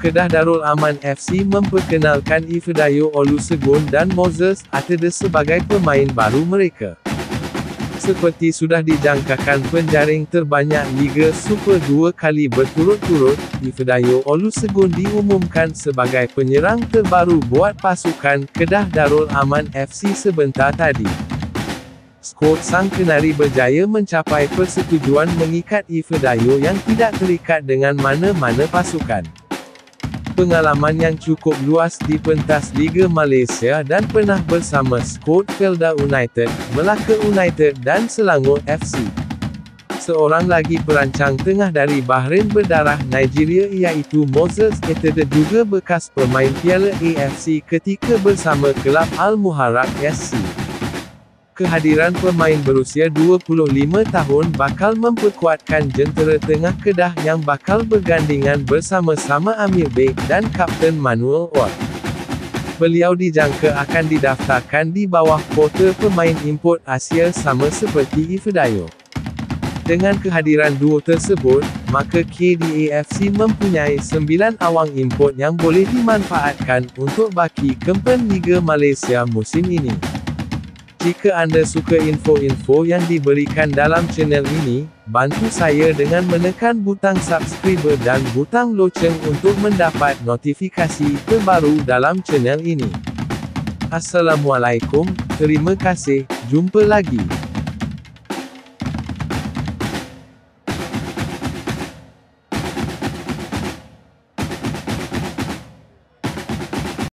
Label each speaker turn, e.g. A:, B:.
A: Kedah Darul Aman FC memperkenalkan Ifedayo Olusegun dan Moses Atede sebagai pemain baru mereka. Seperti sudah dijangkakan penjaring terbanyak Liga Super 2 kali berturut-turut, Ifedayo Olusegun diumumkan sebagai penyerang terbaru buat pasukan Kedah Darul Aman FC sebentar tadi. Skuad Sang Kenari berjaya mencapai persetujuan mengikat Ifedayo yang tidak terikat dengan mana-mana pasukan. Pengalaman yang cukup luas di pentas Liga Malaysia dan pernah bersama skuad Felda United, Melaka United dan Selangor FC. Seorang lagi perancang tengah dari Bahrain berdarah Nigeria iaitu Moses Atede juga bekas pemain Piala AFC ketika bersama kelab Al-Muharraq SC. Kehadiran pemain berusia 25 tahun bakal memperkuatkan jentera tengah Kedah yang bakal bergandingan bersama-sama Amir Bek dan Kapten Manuel Ot. Beliau dijangka akan didaftarkan di bawah kuota pemain import Asia sama seperti Ifedayo. Dengan kehadiran duo tersebut, maka KDAFC mempunyai 9 awang import yang boleh dimanfaatkan untuk baki kempen Liga Malaysia musim ini. Jika anda suka info-info yang diberikan dalam channel ini, bantu saya dengan menekan butang subscribe dan butang loceng untuk mendapat notifikasi terbaru dalam channel ini. Assalamualaikum, terima kasih, jumpa lagi.